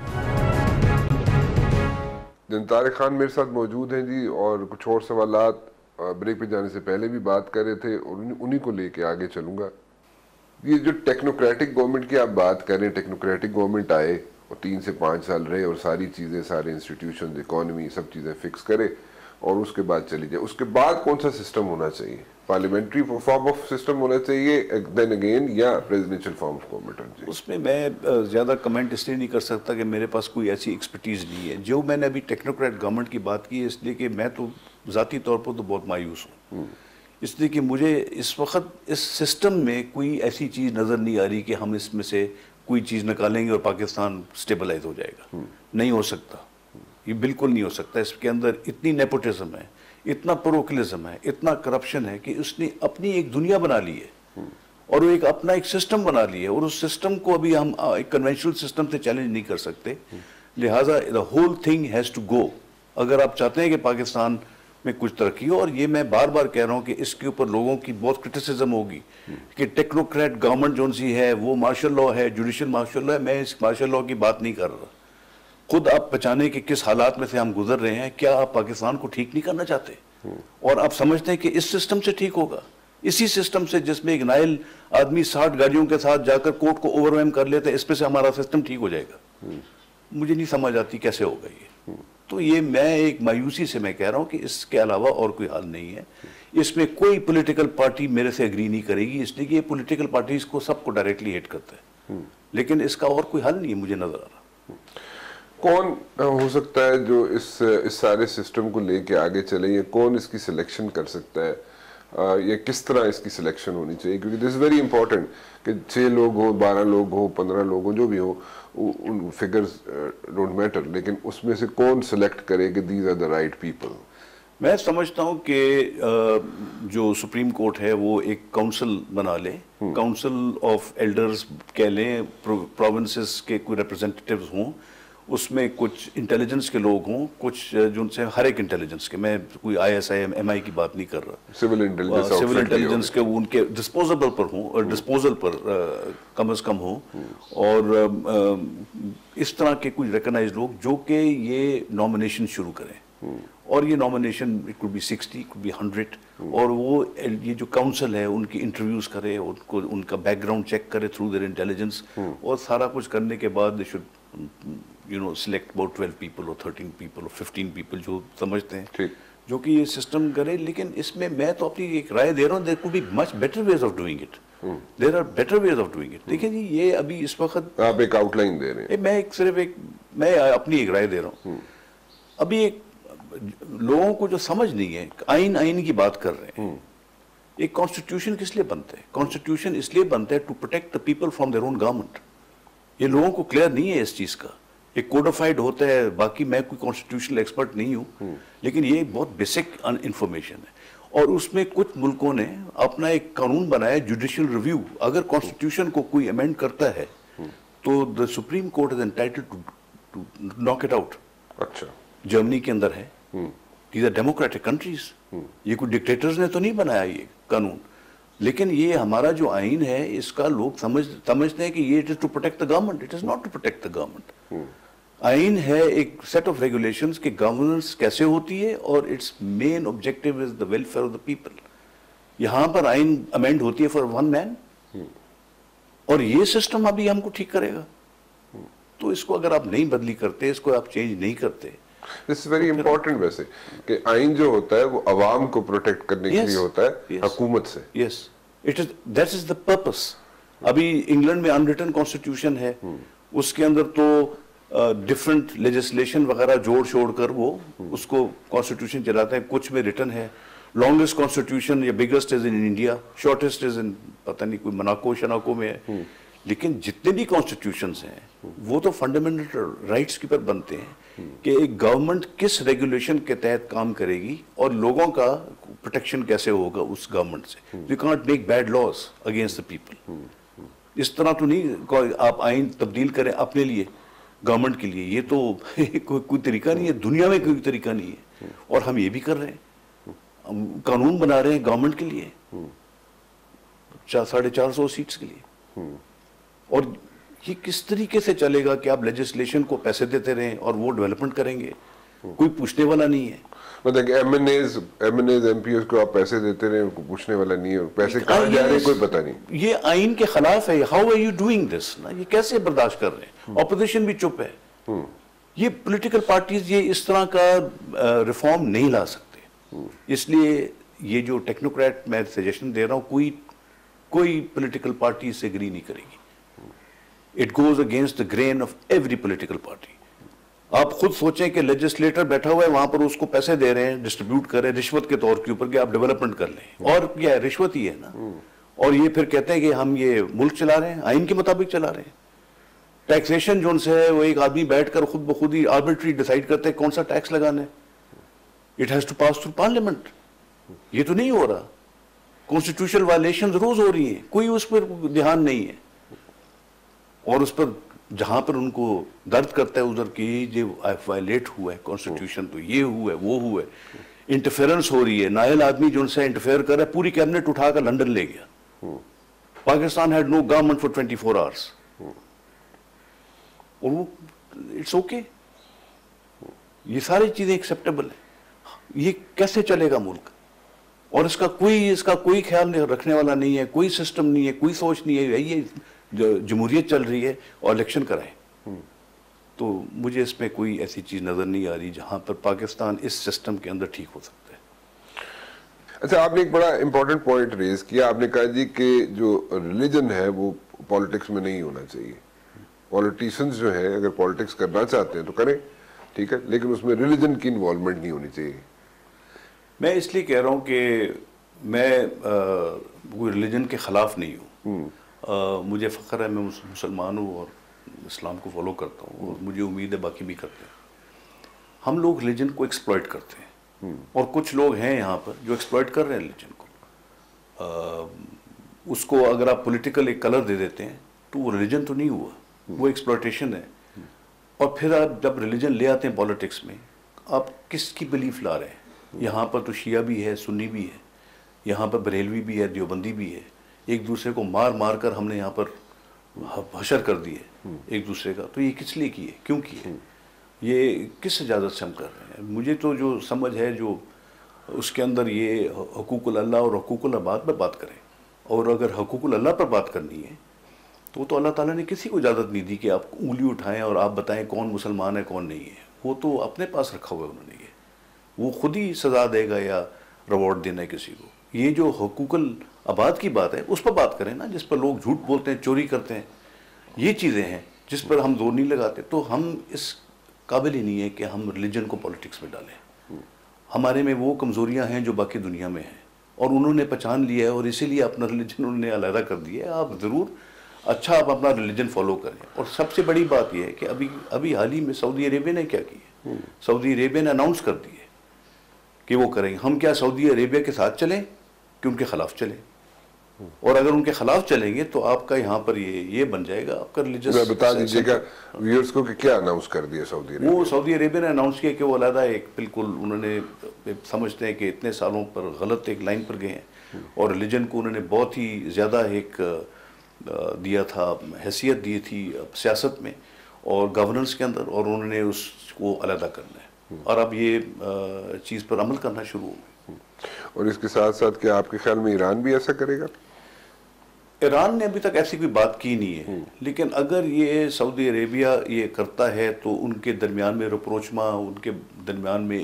Tariq Khan मेरे साथ मौजूद हैं जी, और कुछ और सवालात ब्रेक पे जाने से पहले भी बात कर रहे थे, और उन्हीं को लेके आगे चलूंगा। ये जो टेक्नोक्रेटिक गवर्नमेंट की आप बात कर रहे हैं, टेक्नोक्रेटिक गवर्नमेंट आए और 3 से 5 साल रहे और सारी चीज़ें, सारे इंस्टीट्यूशन, इकोनॉमी, सब चीज़ें फिक्स करे और उसके बाद चली जाए, उसके बाद कौन सा सिस्टम होना चाहिए? पार्लियामेंट्री फॉर्म ऑफ सिस्टम होना चाहिए देन अगेन, या प्रेसिडेंशियल फॉर्म ऑफ गवर्नमेंट होना चाहिए? उसमें मैं ज़्यादा कमेंट इसलिए नहीं कर सकता कि मेरे पास कोई ऐसी एक्सपर्टीज़ नहीं है। जो मैंने अभी टेक्नोक्रेट गवर्नमेंट की बात की है, इसलिए कि मैं तो ज़ाती तौर पर तो बहुत मायूस हूँ, इसलिए कि मुझे इस वक्त इस सिस्टम में कोई ऐसी चीज़ नज़र नहीं आ रही कि हम इसमें से कोई चीज़ निकालेंगे और पाकिस्तान स्टेबलाइज हो जाएगा। नहीं हो सकता, ये बिल्कुल नहीं हो सकता। इसके अंदर इतनी नेपोटिज्म है, इतना प्रोक्लिज्म है, इतना करप्शन है कि उसने अपनी एक दुनिया बना ली है, और वो एक अपना एक सिस्टम बना लिया है, और उस सिस्टम को अभी हम एक कन्वेंशनल सिस्टम से चैलेंज नहीं कर सकते। लिहाजा the whole thing has to go. अगर आप चाहते हैं कि पाकिस्तान में कुछ तरक्की हो, और ये मैं बार बार कह रहा हूँ कि इसके ऊपर लोगों की बहुत क्रिटिसिज्म होगी कि टेक्नोक्रेट गवर्नमेंट जो सी है वो मार्शल लॉ है, जुडिशियल मार्शल लॉ है। मैं इस मार्शल लॉ की बात नहीं कर रहा। खुद आप पहचाने कि किस हालात में से हम गुजर रहे हैं। क्या आप पाकिस्तान को ठीक नहीं करना चाहते, और आप समझते हैं कि इस सिस्टम से ठीक होगा, इसी सिस्टम से जिसमें एक नाइल आदमी 60 गाड़ियों के साथ जाकर कोर्ट को ओवरवेम कर लेते हैं, इस पे से हमारा सिस्टम ठीक हो जाएगा। मुझे नहीं समझ आती कैसे होगा ये। तो ये मैं एक मायूसी से मैं कह रहा हूं कि इसके अलावा और कोई हल नहीं है। इसमें कोई पॉलिटिकल पार्टी मेरे से एग्री नहीं करेगी, इसलिए कि ये पॉलिटिकल पार्टीज को सबको डायरेक्टली हेट करता है, लेकिन इसका और कोई हल नहीं है मुझे नजर आ रहा। कौन हो सकता है जो इस सारे सिस्टम को लेके आगे चले, या कौन इसकी सिलेक्शन कर सकता है, या किस तरह इसकी सिलेक्शन होनी चाहिए? क्योंकि दिस इज वेरी इंपॉर्टेंट कि 6 लोग हो, 12 लोग हो, 15 लोग हो, जो भी हो, उन फिगर्स डोंट मैटर, लेकिन उसमें से कौन सिलेक्ट करे कि these are the right people? मैं समझता हूं कि जो सुप्रीम कोर्ट है वो एक काउंसिल बना ले, काउंसिल ऑफ एल्डर्स कह लें, प्रोविंसेस के कोई रिप्रेजेंटेटिव्स हों, उसमें कुछ इंटेलिजेंस के लोग हों, कुछ जिनसे हर एक इंटेलिजेंस के, मैं कोई ISI MI की बात नहीं कर रहा, सिविल इंटेलिजेंस के उनके डिस्पोजेबल पर हों और डिस्पोजल पर कम से कम हो, और इस तरह के कुछ रिकॉग्नाइज्ड लोग जो कि ये नॉमिनेशन शुरू करें, और ये nomination it could be 60, it could be 100, और वो ये जो काउंसिल है उनकी इंटरव्यूज करे, उनको उनका बैकग्राउंड चेक करे थ्रू देयर इंटेलिजेंस, और सारा कुछ करने के बाद they should select about 12 people or 13 people or 15 people जो समझते हैं, जो कि ये सिस्टम करे। लेकिन इसमें मैं तो अपनी एक राय दे रहा हूँ, there could be much better ways of doing it, there are better ways of doing it। देखिए जी, ये अभी इस वक्त आप एक आउटलाइन दे रहे हैं, मैं अपनी एक राय दे रहा हूँ। अभी एक लोगों को जो समझ नहीं है, आइन की बात कर रहे हैं। एक कॉन्स्टिट्यूशन किस लिए बनता है? कॉन्स्टिट्यूशन इसलिए बनता है to protect the people from their own government. ये लोगों को क्लियर नहीं है इस चीज का। एक कोडिफाइड होता है, बाकी मैं कोई कॉन्स्टिट्यूशनल एक्सपर्ट नहीं हूं, लेकिन ये बहुत बेसिक इंफॉर्मेशन है। और उसमें कुछ मुल्कों ने अपना एक कानून बनाया, जुडिशियल रिव्यू। अगर कॉन्स्टिट्यूशन को कोई अमेंड करता है तो the supreme court is entitled to knock it out. अच्छा, जर्मनी के अंदर है, दीज आर डेमोक्रेटिक कंट्रीज, ये कोई डिक्टेटर्स ने तो नहीं बनाया ये कानून। लेकिन ये हमारा जो आइन है, इसका लोग समझते हैं कि ये it is to protect the government. It is not to protect the government. आइन है एक सेट ऑफ रेगुलेशंस कि गवर्नेंस कैसे होती है, और it's main objective is the welfare of the people. यहां पर आइन अमेंड होती है फॉर वन मैन, और ये सिस्टम अभी हमको ठीक करेगा। तो इसको अगर आप नहीं बदली करते, इसको आप चेंज नहीं करते, इट्स वेरी इंपॉर्टेंट वैसे कि आइन जो होता है वो अवाम को प्रोटेक्ट करने के लिए होता है, हुकूमत से। Yes, it is, that is the purpose. अभी इंग्लैंड में अनरिटन कॉन्स्टिट्यूशन है, उसके अंदर तो डिफरेंट लेजिस्लेशन वगैरह जोड़ छोड़ कर वो उसको कॉन्स्टिट्यूशन चलाते हैं। कुछ में रिटन है, लॉन्गेस्ट कॉन्स्टिट्यूशन या biggest is in India, shortest is in पता नहीं कोई मनाको शनाको में है। लेकिन जितने भी कॉन्स्टिट्यूशंस हैं वो तो फंडामेंटल राइट्स के ऊपर बनते हैं कि एक गवर्नमेंट किस रेगुलेशन के तहत काम करेगी और लोगों का प्रोटेक्शन कैसे होगा उस गवर्नमेंट से। You can't make bad laws against the people. इस तरह तो नहीं आप आइन तब्दील करें अपने लिए, गवर्नमेंट के लिए। ये तो कोई तरीका नहीं है, दुनिया में कोई तरीका नहीं है। और हम ये भी कर रहे हैं, हम कानून बना रहे हैं गवर्नमेंट के लिए 450 सीट्स के लिए। और ये किस तरीके से चलेगा कि आप लेजिस्लेशन को पैसे देते रहें और वो डेवलपमेंट करेंगे? कोई पूछने वाला नहीं है। मतलब एमएनएज एमपीओ को आप पैसे देते रहे, उनको पूछने वाला नहीं है, पैसे कहाँ जा रहे हैं कोई पता नहीं। ये आइन के खिलाफ है। How are you doing this ना? ये कैसे बर्दाश्त कर रहे हैं? ऑपोजिशन भी चुप है। ये पॉलिटिकल पार्टीज ये इस तरह का रिफॉर्म नहीं ला सकते। इसलिए ये जो टेक्नोक्रेट मैं सजेशन दे रहा हूँ, कोई पॉलिटिकल पार्टी इससे एग्री नहीं करेगी। It goes against the grain of every political party. आप खुद सोचें कि लेजिस्लेटर बैठा हुआ है वहां पर, उसको पैसे दे रहे हैं, डिस्ट्रीब्यूट कर रहे हैं रिश्वत के तौर के ऊपर कि आप डेवलपमेंट कर लें। और क्या है? रिश्वत ही है ना। और ये फिर कहते हैं कि हम ये मुल्क चला रहे हैं, आइन के मुताबिक चला रहे हैं। टैक्सेशन जो है वो एक आदमी बैठकर खुद ब खुद ही आर्बिट्री डिसाइड करते हैं कौन सा टैक्स लगाना है। It has to pass through parliament. ये तो नहीं हो रहा। कॉन्स्टिट्यूशनल वायलेशन रोज हो रही है, कोई उस पर ध्यान नहीं है। और उस पर जहां पर उनको दर्द करता है उधर की जो वायलेट हुआ है कॉन्स्टिट्यूशन, तो ये हुआ है वो हुआ है, इंटरफेरेंस हो रही है। नायल आदमी जो उनसे इंटरफेयर कर रहा है, पूरी कैबिनेट उठाकर लंदन ले गया। Pakistan had no government for 24 hours. और वो इट्स ओके। ये सारी चीजें एक्सेप्टेबल है। ये कैसे चलेगा मुल्क? और इसका कोई ख्याल रखने वाला नहीं है, कोई सिस्टम नहीं है, कोई सोच नहीं है, ये जमहूरियत चल रही है और इलेक्शन कराएं। तो मुझे इसमें कोई ऐसी चीज़ नज़र नहीं आ रही जहां पर पाकिस्तान इस सिस्टम के अंदर ठीक हो सकता है। अच्छा, आपने एक बड़ा इंपॉर्टेंट पॉइंट रेज किया, आपने कहा जी कि जो रिलीजन है वो पॉलिटिक्स में नहीं होना चाहिए। पॉलिटिशियंस जो है अगर पॉलिटिक्स करना चाहते हैं तो करें, ठीक है, लेकिन उसमें रिलीजन की इन्वॉल्वमेंट नहीं होनी चाहिए। मैं इसलिए कह रहा हूँ कि मैं कोई रिलीजन के ख़िलाफ़ नहीं हूँ। मुझे फ़ख्र है, मैं मुसलमान हूँ और इस्लाम को फॉलो करता हूँ और मुझे उम्मीद है बाकी भी करते हैं। हम लोग रिलीजन को एक्सप्लॉइट करते हैं और कुछ लोग हैं यहाँ पर जो एक्सप्लॉइट कर रहे हैं रिलीजन को। उसको अगर आप पॉलिटिकल एक कलर दे देते हैं तो वो रिलीजन तो नहीं हुआ, वो एक्सप्लॉइटेशन है। और फिर आप जब रिलीजन ले आते हैं पॉलिटिक्स में, आप किसकी बिलीफ ला रहे हैं? यहाँ पर तो शिया भी है, सुन्नी भी है, यहाँ पर बरेलवी भी है, देवबंदी भी है। एक दूसरे को मार मार कर हमने यहाँ पर हशर कर दिए एक दूसरे का। तो ये किस लिए किए, क्यों किए, ये किस इजाज़त से हम कर रहे हैं? मुझे तो जो समझ है, जो उसके अंदर ये हुकूकुल अल्लाह और हुकूकुल इबाद पर बात करें। और अगर हुकूकुल अल्लाह पर बात करनी है तो अल्लाह ताला ने किसी को इजाज़त नहीं दी कि आप उंगली उठाएं और आप बताएं कौन मुसलमान है कौन नहीं है। वो तो अपने पास रखा हुआ है उन्होंने, ये वो खुद ही सज़ा देगा या रिवॉर्ड देना है किसी को। ये जो हुकूकुल आबाद की बात है उस पर बात करें ना, जिस पर लोग झूठ बोलते हैं, चोरी करते हैं, ये चीज़ें हैं जिस पर हम जोर नहीं लगाते। तो हम इस काबिल ही नहीं है कि हम रिलीजन को पॉलिटिक्स में डालें। हमारे में वो कमज़ोरियाँ हैं जो बाकी दुनिया में हैं और उन्होंने पहचान लिया है और इसीलिए अपना रिलीजन उन्होंने अलहदा कर दिया है। आप ज़रूर अच्छा आप अपना रिलीजन फॉलो करें। और सबसे बड़ी बात यह है कि अभी हाल ही में सऊदी अरेबिया ने क्या किया, सऊदी अरेबिया ने अनाउंस कर दिया कि वो करेंगे। हम क्या सऊदी अरेबिया के साथ चलें कि उनके खिलाफ चलें? और अगर उनके खिलाफ चलेंगे तो आपका यहाँ पर ये बन जाएगा आपका रिलीजियस। बता दीजिएगा व्यूअर्स को कि क्या अनाउंस कर दिया सऊदी अरेबिया? वो सऊदी अरेबिया ने अनाउंस किया कि वो अलहदा एक बिल्कुल उन्होंने समझते हैं कि इतने सालों पर गलत एक लाइन पर गए हैं और रिलीजन को उन्होंने बहुत ही ज़्यादा एक दिया था, हैसियत दी थी सियासत में और गवर्नेंस के अंदर, और उन्होंने उसको अलहदा करना है और अब ये चीज़ पर अमल करना शुरू हो गए। और इसके साथ साथ क्या आपके ख्याल में ईरान भी ऐसा करेगा? ईरान ने अभी तक ऐसी कोई बात की नहीं है, लेकिन अगर ये सऊदी अरेबिया ये करता है तो उनके दरमियान में रिप्रोचमा, उनके दरमियान में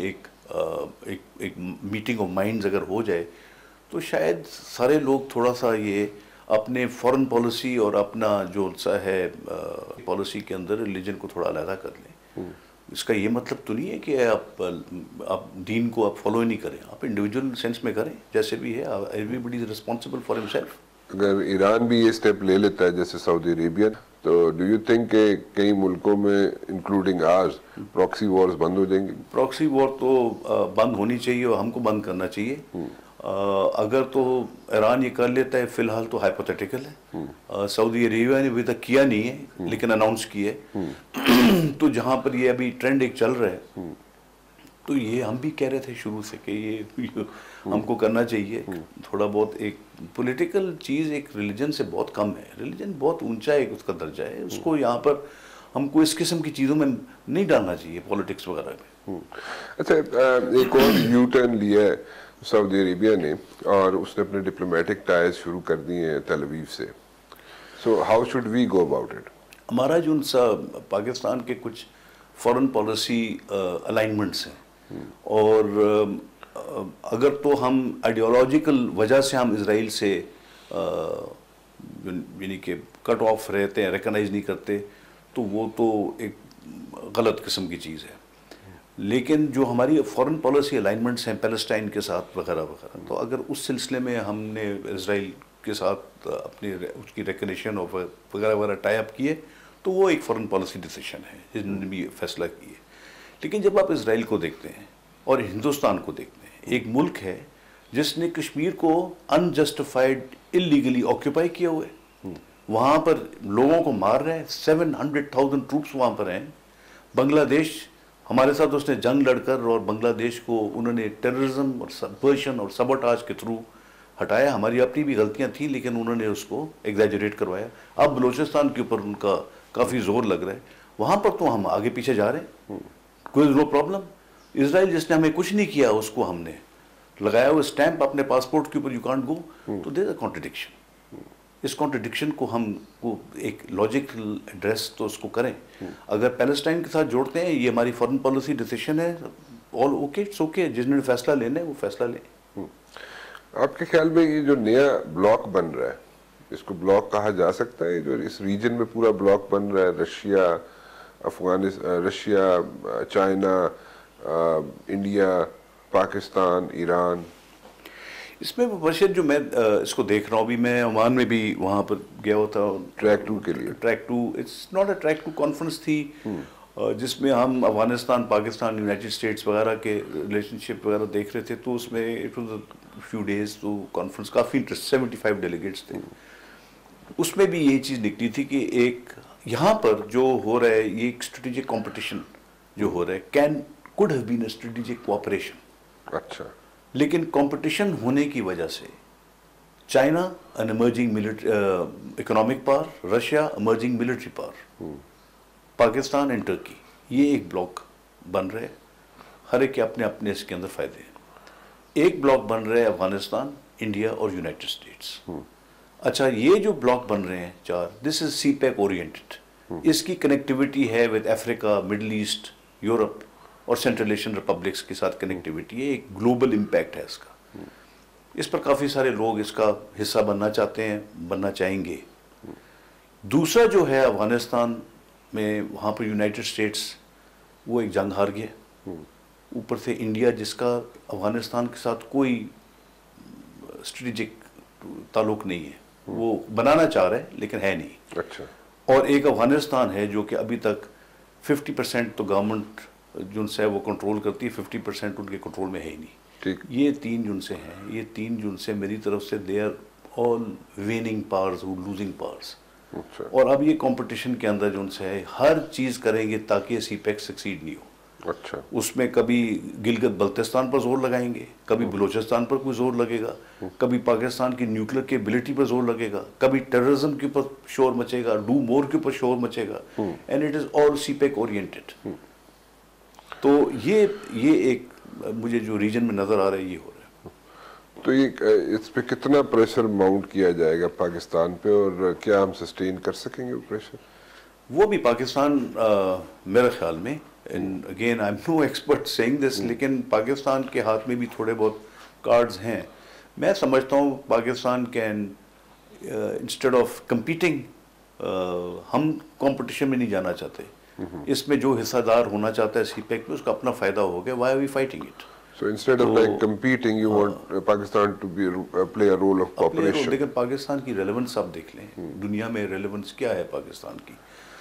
एक मीटिंग ऑफ माइंड्स अगर हो जाए तो शायद सारे लोग थोड़ा सा ये अपने फॉरेन पॉलिसी और अपना जो सा है पॉलिसी के अंदर रिलीजन को थोड़ा अलहदा कर लें। इसका ये मतलब तो नहीं है कि आप दीन को आप फॉलो ही नहीं करें, आप इंडिविजुअल सेंस में करें जैसे भी है। Everybody is responsible for himself. अगर ईरान भी ये स्टेप ले लेता है जैसे सऊदी अरेबिया, तो डू यू थिंक कि कई मुल्कों में इंक्लूडिंग आर्स प्रॉक्सी वॉर्स बंद हो जाएंगे? प्रॉक्सी वॉर तो बंद होनी चाहिए और हमको बंद करना चाहिए। अगर तो ईरान ये कर लेता है, फिलहाल तो हाइपोथेटिकल है। सऊदी अरेबिया ने अभी तक किया नहीं है लेकिन अनाउंस किया है। तो जहाँ पर ये अभी ट्रेंड एक चल रहा है तो ये हम भी कह रहे थे शुरू से कि ये हमको करना चाहिए। थोड़ा बहुत एक पॉलिटिकल चीज़ एक रिलीजन से बहुत कम है, रिलीजन बहुत ऊंचा एक उसका दर्जा है, उसको यहाँ पर हमको इस किस्म की चीज़ों में नहीं डालना चाहिए पॉलिटिक्स वगैरह में। अच्छा, एक और यू टर्न लिया है सऊदी अरेबिया ने और उसने अपने डिप्लोमेटिक टाइज शुरू कर दिए हैं तेल अवीव से। So how should we go about it? हमारा जो पाकिस्तान के कुछ फॉरेन पॉलिसी अलाइनमेंट्स हैं और अगर तो हम आइडियोलॉजिकल वजह से हम इजराइल से यानी कि कट ऑफ रहते हैं, रिकॉग्नाइज नहीं करते, तो वो तो एक गलत किस्म की चीज़ है। लेकिन जो हमारी फॉरेन पॉलिसी अलाइनमेंट्स हैं पैलेस्टाइन के साथ वगैरह वगैरह, तो अगर उस सिलसिले में हमने इजराइल के साथ अपनी उसकी रिकग्निशन और वगैरह वगैरह टाई अप किए तो वो एक फॉरेन पॉलिसी डिसीजन है जिन्होंने भी फैसला किए। लेकिन जब आप इजराइल को देखते हैं और हिंदुस्तान को देखते हैं, एक मुल्क है जिसने कश्मीर को अनजस्टिफाइड इलीगली ऑक्यूपाई किया हुआ है, वहाँ पर लोगों को मार रहे हैं, 700,000 ट्रूप्स वहाँ पर हैं। बांग्लादेश हमारे साथ उसने जंग लड़कर और बांग्लादेश को उन्होंने टेररिज्म और सबवर्शन और सबोटाज के थ्रू हटाया। हमारी अपनी भी गलतियाँ थी लेकिन उन्होंने उसको एग्जैजरेट करवाया। अब बलूचिस्तान के ऊपर उनका काफ़ी जोर लग रहा है, वहाँ पर तो हम आगे पीछे जा रहे हैं, कोई नो प्रॉब्लम। इजराइल जिसने हमें कुछ नहीं किया उसको हमने लगाया हुआ स्टैंप अपने पासपोर्ट के ऊपर यू कांट गो, तो देयर इज अ कॉन्ट्रडिक्शन। इस कॉन्ट्रडिक्शन को हमको एक लॉजिकल एड्रेस तो उसको करें। अगर पैलेस्टाइन के साथ जोड़ते हैं, ये हमारी फॉरेन पॉलिसी डिसीजन है, ऑल ओके, इट्स ओके, जिसने फैसला लेना है वो फैसला ले। आपके ख्याल में ये जो नया ब्लॉक बन रहा है, इसको ब्लॉक कहा जा सकता है, जो इस रीजन में पूरा ब्लॉक बन रहा है, Russia, Afghanistan, Russia, China, India, Pakistan, Iran? इसमें वर्षित जो मैं इसको देख रहा हूँ, अभी मैं ओमान में भी वहाँ पर गया हुआ था ट्रैक 2 के लिए। Track 2, it's not a track 2 conference थी, जिसमें हम अफगानिस्तान, पाकिस्तान, यूनाइटेड स्टेट्स वगैरह के रिलेशनशिप वगैरह देख रहे थे। तो उसमें it was a few days, तो कॉन्फ्रेंस काफ़ी इंटरेस्ट, 75 डेलीगेट्स थे। उसमें भी ये चीज़ निकली थी कि एक यहाँ पर जो हो रहा है, ये एक स्ट्रेटेजिक कॉम्पिटिशन जो हो रहा है, could have been a strategic cooperation. अच्छा। लेकिन कंपटीशन होने की वजह से China an emerging economic power, Russia emerging military power, Pakistan and Turkey, ये एक ब्लॉक बन रहे हैं। हर एक के अपने अपने इसके अंदर फायदे हैं। एक ब्लॉक बन रहे हैं अफगानिस्तान, इंडिया और यूनाइटेड स्टेट्स। अच्छा, ये जो ब्लॉक बन रहे हैं चार, दिस इज सीपैक ओरिएंटेड। इसकी कनेक्टिविटी है with Africa, Middle East, Europe और सेंट्रल एशियन रिपब्लिक्स के साथ कनेक्टिविटी है। एक ग्लोबल इम्पैक्ट है इसका। इस पर काफ़ी सारे लोग इसका हिस्सा बनना चाहते हैं, बनना चाहेंगे। दूसरा जो है अफगानिस्तान में, वहाँ पर यूनाइटेड स्टेट्स वो एक जंग हार गया। ऊपर से इंडिया, जिसका अफगानिस्तान के साथ कोई स्ट्रेटेजिक ताल्लुक नहीं है, वो बनाना चाह रहे हैं लेकिन है नहीं। अच्छा। और एक अफगानिस्तान है जो कि अभी तक 50% तो गवर्नमेंट जिनसे है वो कंट्रोल करती है, 50% उनके कंट्रोल में है ही नहीं। ठीक। ये 3 जून से हैं, ये 3 जून से मेरी तरफ से they are all waning powers, losing powers. अच्छा। और अब ये कंपटीशन के अंदर जो उनसे है, हर चीज़ करेंगे ताकि सीपैक सक्सीड नहीं हो। अच्छा। उसमें कभी गिलगित बल्तिस्तान पर जोर लगाएंगे, कभी बलूचिस्तान पर कोई जोर लगेगा, कभी पाकिस्तान की न्यूक्लियर कैपेबिलिटी पर जोर लगेगा, कभी टेररिज्म के ऊपर शोर मचेगा, डू मोर के ऊपर शोर मचेगा, and it is all CPEC oriented. तो ये एक मुझे जो रीजन में नजर आ रहा है, ये हो रहा है। तो ये इस पे कितना प्रेशर माउंट किया जाएगा पाकिस्तान पे, और क्या हम सस्टेन कर सकेंगे वो प्रेशर? वो भी पाकिस्तान मेरे ख्याल में, and again I am no expert saying this, लेकिन पाकिस्तान के हाथ में भी थोड़े बहुत कार्ड्स हैं। मैं समझता हूँ Pakistan can, instead of competing, हम कंपटीशन में नहीं जाना चाहते। इसमें जो हिस्सेदार होना चाहता है सीपैक में, उसका अपना फायदा हो गया। Why are we fighting it? So instead of like competing, you want Pakistan to be play a role of cooperation. लेकिन पाकिस्तान की रेलेवेंस आप देख लें, दुनिया में रेलेवेंस क्या है पाकिस्तान की?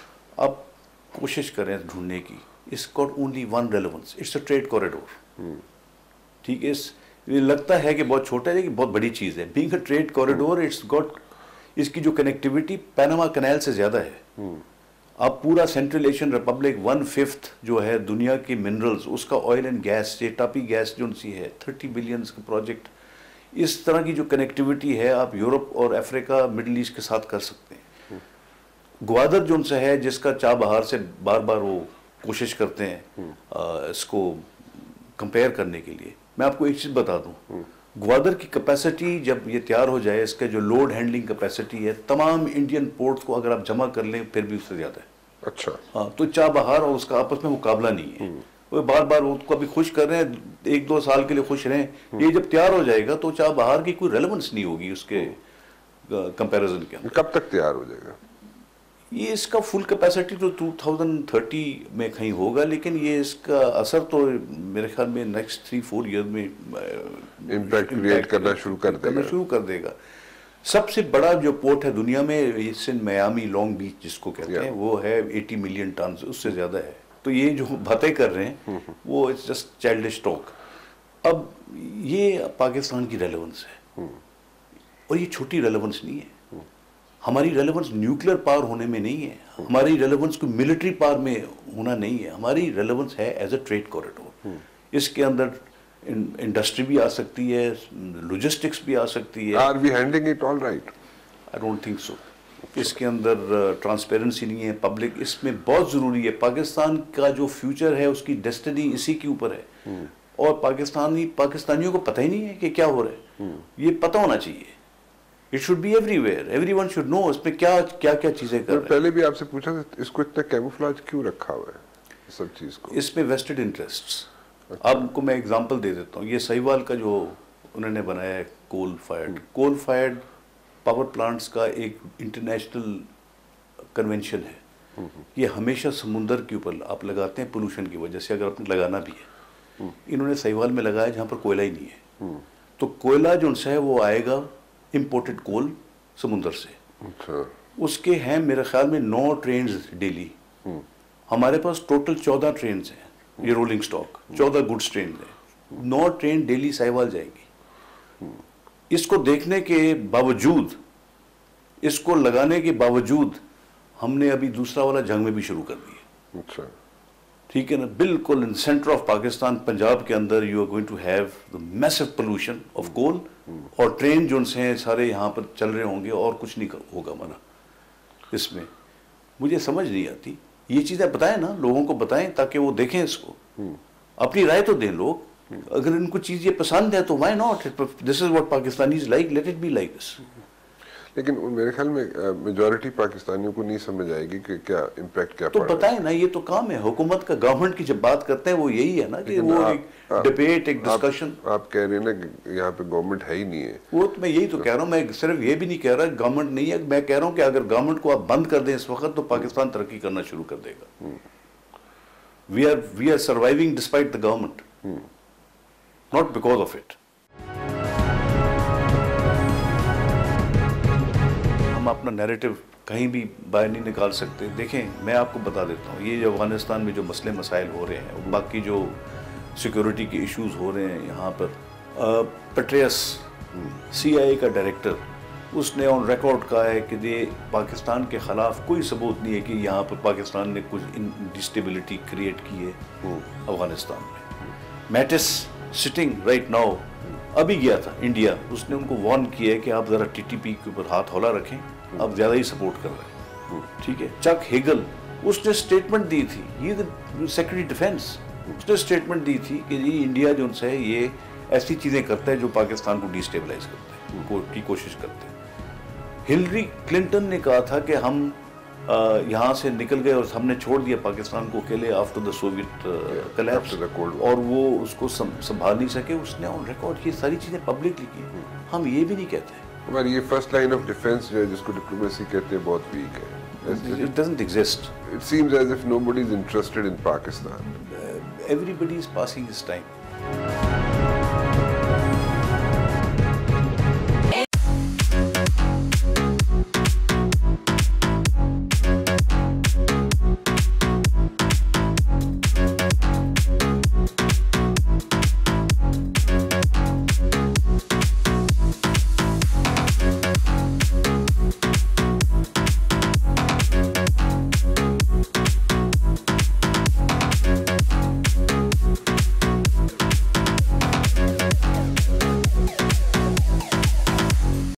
आप कोशिश करें ढूंढने की, it's got only one relevance, it's a trade corridor. ठीक है, ये लगता है कि बहुत छोटा है लेकिन बहुत बड़ी चीज़ है। Being a trade corridor, it's got, इसकी जो कनेक्टिविटी पैनामा कैनाल से ज़्यादा है। अब पूरा सेंट्रल एशियन रिपब्लिक 1/5 जो है दुनिया के मिनरल्स, उसका ऑयल एंड गैस से, टापी गैस जो सी है, 30 बिलियन का प्रोजेक्ट। इस तरह की जो कनेक्टिविटी है आप यूरोप और अफ्रीका, मिडल ईस्ट के साथ कर सकते हैं। ग्वादर जो उनसे है, जिसका चाबहार से बार बार वो कोशिश करते हैं इसको कंपेयर करने के लिए। मैं आपको एक चीज़ बता दूं, ग्वादर की कैपेसिटी जब ये तैयार हो जाए, इसका जो लोड हैंडलिंग कैपेसिटी है तमाम इंडियन पोर्ट्स को अगर आप जमा कर लें फिर भी उससे ज़्यादा है। अच्छा। हाँ, तो चाबहार और उसका आपस में मुकाबला नहीं है। वो बार बार उसको अभी खुश कर रहे हैं, 1-2 साल के लिए खुश रहें। ये जब तैयार हो जाएगा तो चाबहार की कोई रेलेवेंस नहीं होगी उसके कंपैरिजन के अंदर। कब तक तैयार हो जाएगा ये? इसका फुल कैपेसिटी तो 2030 में कहीं होगा, लेकिन ये इसका असर तो मेरे ख्याल में नेक्स्ट 3-4 ईयर में इम्पैक्ट क्रिएट करना शुरू कर देगा। सबसे बड़ा जो पोर्ट है दुनिया में, it's in Miami, Long Beach जिसको कहते हैं, वो है 80 मिलियन टन, उससे ज़्यादा है। तो ये जो बातें कर रहे हैं वो इट्स जस्ट चाइल्डिश टॉक। अब ये पाकिस्तान की रेलेवेंस है, और ये छोटी रेलेवेंस नहीं है। हमारी रेलेवेंस न्यूक्लियर पावर होने में नहीं है, हमारी रेलेवेंस को मिलिट्री पावर में होना नहीं है। हमारी रेलेवेंस है एज अ ट्रेड कॉरिडोर। इसके अंदर इंडस्ट्री भी आ सकती है, लॉजिस्टिक्स भी आ सकती है। Are we handling it all right? I don't think so. इसके अंदर ट्रांसपेरेंसी नहीं है, पब्लिक इसमें बहुत ज़रूरी है। पाकिस्तान का जो फ्यूचर है, उसकी डेस्टिनी इसी के ऊपर है। और पाकिस्तानियों को पता ही नहीं है कि क्या हो रहा है। ये पता होना चाहिए। It should be everywhere, everyone should know इसमें क्या क्या क्या चीजें कर रहे हैं। पहले भी आपसे पूछा था इसको इतना कैमोफ्लेज क्यों रखा हुआ है सब चीज को? इसमें वेस्टेड इंटरेस्ट्स। आपको मैं एग्जांपल दे देता हूँ। ये सहीवाल का जो उन्होंने बनाया है कोल फायर्ड पावर प्लांट्स का एक इंटरनेशनल कन्वेंशन है। ये हमेशा समुंदर के ऊपर आप लगाते हैं पोल्यूशन की वजह से, अगर आपने लगाना भी है। इन्होंने सहीवाल में लगाया जहाँ पर कोयला ही नहीं है। तो कोयला जो है वो आएगा इंपोर्टेड कोल समुंदर से। अच्छा। उसके हैं मेरे ख्याल में 9 ट्रेन डेली। हमारे पास टोटल 14 ट्रेन हैं, ये रोलिंग स्टॉक 14 गुड्स ट्रेन है। 9 ट्रेन डेली सहीवाल जाएगी। इसको देखने के बावजूद, इसको लगाने के बावजूद हमने अभी दूसरा वाला जंग में भी शुरू कर दिया। अच्छा। ठीक है ना, बिल्कुल in center of Pakistan Punjab के अंदर you are going to have the massive pollution of coal, और ट्रेन जो हैं सारे यहाँ पर चल रहे होंगे और कुछ नहीं होगा हमारा इसमें। मुझे समझ नहीं आती। ये चीज़ें बताएं ना, लोगों को बताएं ताकि वो देखें इसको, अपनी राय तो दें लोग। अगर इनको चीज़ ये पसंद है तो why not, this is what Pakistanis like, let it be like this. लेकिन मेरे ख्याल में मेजॉरिटी पाकिस्तानियों को नहीं समझ आएगी कि क्या इम्पैक्ट क्या तो बताएं ना, ये तो काम है हुकूमत का। गवर्नमेंट की जब बात करते हैं वो यही है ना कि वो एक डिबेट, एक डिस्कशन। आप कह रहे हैं ना कि यहाँ पे गवर्नमेंट है ही नहीं है। वो तो मैं यही तो कह रहा हूँ। मैं सिर्फ ये भी नहीं कह रहा गवर्नमेंट नहीं है, मैं कह रहा हूँ कि अगर गवर्नमेंट को आप बंद कर दें इस वक्त तो पाकिस्तान तरक्की करना शुरू कर देगा। We are surviving despite the government, not because of it. हम अपना नैरेटिव कहीं भी बाहर नहीं निकाल सकते। देखें, मैं आपको बता देता हूँ, ये जो अफगानिस्तान में जो मसले मसाइल हो रहे हैं, बाकी जो सिक्योरिटी के इश्यूज हो रहे हैं यहाँ पर, पेट्रियस CIA का डायरेक्टर, उसने ऑन रिकॉर्ड कहा है कि ये पाकिस्तान के ख़िलाफ़ कोई सबूत नहीं है कि यहाँ पर पाकिस्तान ने कुछ इंस्टेबिलिटी क्रिएट की है अफगानिस्तान में। मैटिस सिटिंग राइट नाउ अभी गया था इंडिया, उसने उनको वार्न किया है कि आप ज़रा TTP के ऊपर हाथ हौला रखें, आप ज़्यादा ही सपोर्ट कर रहे हैं। ठीक है। चक हेगल, उसने स्टेटमेंट दी थी, ये सेक्रेटरी डिफेंस, उसने स्टेटमेंट दी थी कि ये इंडिया जो है ये ऐसी चीज़ें करता है जो पाकिस्तान को डिस्टेबलाइज करते हैं, की कोशिश करते हैं। हिलरी क्लिंटन ने कहा था कि हम यहाँ से निकल गए और हमने छोड़ दिया पाकिस्तान को अकेले आफ्टर द सोवियत कोलैप्स, और वो उसको संभाल नहीं सके। उसने ऑन रिकॉर्ड ये सारी चीज़ें पब्लिकली की। हम ये भी नहीं कहते। हमारी ये फर्स्ट लाइन ऑफ डिफेंस जो है, जिसको डिप्लोमेसी कहते हैं, बहुत वीक है। It doesn't exist. It seems as if nobody is interested in Pakistan. Everybody is passing his time.